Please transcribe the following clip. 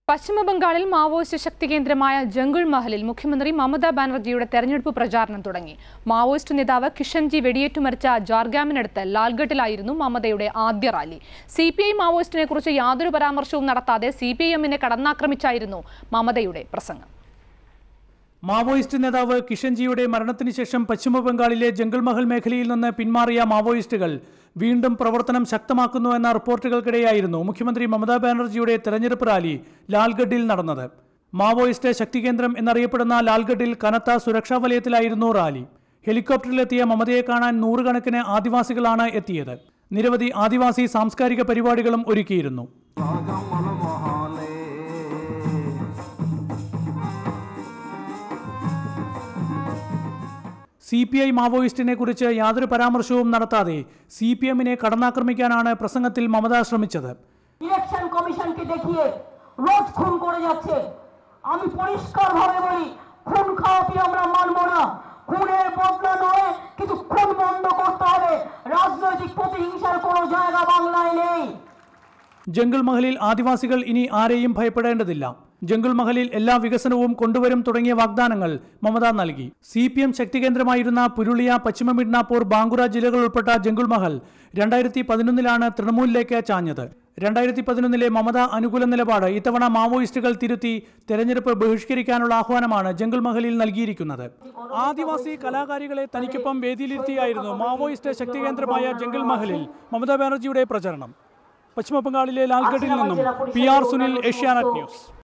പശ്ചിമ ബംഗാളിൽ മാവോയിസ്റ്റ് ശക്തി കേന്ദ്രമായ ജംഗിൾ മഹലിൽ മുഖ്യമന്ത്രി മമതാ ബാനർജിയുടെ തെരഞ്ഞെടുപ്പ് പ്രചാരണം തുടങ്ങി. മാവോയിസ്റ്റ് നേതാവ് കിഷൻജി വെടിയേറ്റു മരിച്ച ജാർഗ്രാമിനടുത്ത് ലാൽഗഡിലായിരുന്നു മമതയുടെ ആദ്യ റാലി. സിപിഐ മാവോയിസ്റ്റിനെ കുറിച്ച് യാതൊരു പരാമർശവും നടത്താതെ സിപിഐഎമ്മിനെ കടന്നാക്രമിച്ചായിരുന്നു മമതയുടെ പ്രസംഗം. മാവോയിസ്റ്റ് നേതാവ് കിഷൻജിയുടെ മരണത്തിന് ശേഷം പശ്ചിമ ബംഗാളിലെ ജംഗിൾ മഹൽ മേഖലയിൽ നിന്ന് പിന്മാറിയ മാവോയിസ്റ്റുകൾ വീണ്ടും പ്രവർത്തനം ശക്തമാക്കുന്നു എന്ന റിപ്പോർട്ടുകൾക്കിടെയായിരുന്നു മുഖ്യമന്ത്രി മമതാ ബാനർജിയുടെ തെരഞ്ഞെടുപ്പ് റാലി ലാൽഗഡിൽ നടന്നത്. മാവോയിസ്റ്റ് ശക്തി കേന്ദ്രം എന്നറിയപ്പെടുന്ന ലാൽഗഡിൽ കനത്ത സുരക്ഷാ വലയത്തിലായിരുന്നു റാലി. ഹെലികോപ്റ്ററിലെത്തിയ മമതയെ കാണാൻ നൂറുകണക്കിന് ആദിവാസികളാണ് എത്തിയത്. നിരവധി ആദിവാസി സാംസ്കാരിക പരിപാടികളും ഒരുക്കിയിരുന്നു. സിപിഐ മാവോയിസ്റ്റിനെ കുറിച്ച് യാതൊരു പരാമർശവും നടത്താതെ സിപിഎമ്മിനെ കടന്നാക്രമിക്കാനാണ് പ്രസംഗത്തിൽ മമത ശ്രമിച്ചത്. ইলেকশন কমিশনকে দেখিয়ে রোজ খুন করে যাচ্ছে। আমি পরিষ্কারভাবে বলি, খুন খাওয়াতে আমরা মানব না। খুনের বদলা নয়, কিন্তু খুন বন্ধ করতে হবে। রাজনৈতিক প্রতিহিংসার কোনো জায়গা বাংলায় নেই. ജംഗിൾ മഹലിൽ ആദിവാസികൾ ഇനി ആരെയും ഭയപ്പെടേണ്ടതില്ല. ജംഗിൾ മഹലിൽ എല്ലാ വികസനവും കൊണ്ടുവരും തുടങ്ങിയ വാഗ്ദാനങ്ങൾ മമത നൽകി. സിപിഎം ശക്തി കേന്ദ്രമായിരുന്ന പുരുളിയ, പശ്ചിമ മിഡ്നാപൂർ, ബാങ്കുറ ജില്ലകൾ ഉൾപ്പെട്ട ജംഗിൾ മഹൽ 2011 തൃണമൂലിലേക്ക് ചാഞ്ഞത്. 2011 മമത അനുകൂല നിലപാട് ഇത്തവണ മാവോയിസ്റ്റുകൾ തിരുത്തി തെരഞ്ഞെടുപ്പ് ബഹിഷ്കരിക്കാനുള്ള ആഹ്വാനമാണ് ജംഗിൾ മഹലിൽ നൽകിയിരിക്കുന്നത്. ആദിവാസി കലാകാരികളെ തനിക്കൊപ്പം വേദിയിലിരുത്തിയായിരുന്നു മാവോയിസ്റ്റ് ശക്തി കേന്ദ്രമായ ജംഗിൾ മഹലിൽ മമതാ ബാനർജിയുടെ പ്രചരണം. പശ്ചിമ ബംഗാളിലെ ലാൽഗഡിൽ നിന്നും PR സുനിൽ, ഏഷ്യാനെറ്റ് ന്യൂസ്.